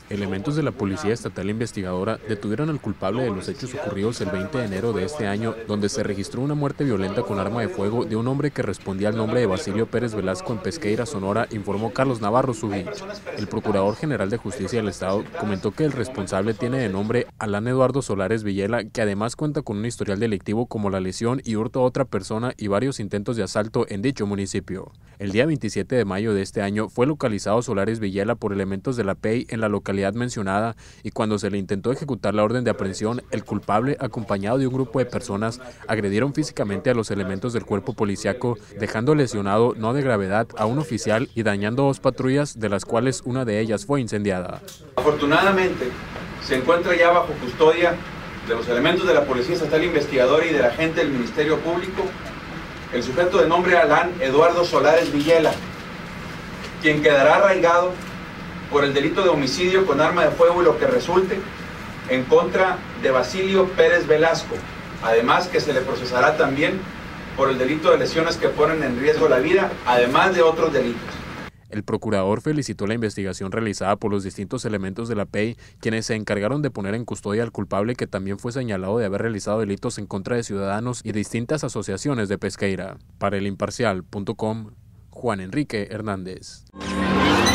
Elementos de la Policía Estatal Investigadora detuvieron al culpable de los hechos ocurridos el 20 de enero de este año, donde se registró una muerte violenta con arma de fuego de un hombre que respondía al nombre de Basilio Pérez Velasco en Pesqueira, Sonora, informó Carlos Navarro Subich. El Procurador General de Justicia del Estado comentó que el responsable tiene de nombre Alan Eduardo Solares Villela, que además cuenta con un historial delictivo como la lesión y hurto a otra persona y varios intentos de asalto en dicho municipio. El día 27 de mayo de este año fue localizado Solares Villela por elementos de la PEI en la localidad mencionada, y cuando se le intentó ejecutar la orden de aprehensión, el culpable, acompañado de un grupo de personas, agredieron físicamente a los elementos del cuerpo policiaco, dejando lesionado, no de gravedad, a un oficial y dañando 2 patrullas, de las cuales una de ellas fue incendiada. Afortunadamente, se encuentra ya bajo custodia de los elementos de la Policía Estatal Investigadora y de la gente del Ministerio Público el sujeto de nombre Alan Eduardo Solares Villela, quien quedará arraigado por el delito de homicidio con arma de fuego y lo que resulte en contra de Basilio Pérez Velasco, además que se le procesará también por el delito de lesiones que ponen en riesgo la vida, además de otros delitos. El procurador felicitó la investigación realizada por los distintos elementos de la PEI, quienes se encargaron de poner en custodia al culpable, que también fue señalado de haber realizado delitos en contra de ciudadanos y distintas asociaciones de Pesqueira. Para el Imparcial.com, Juan Enrique Hernández.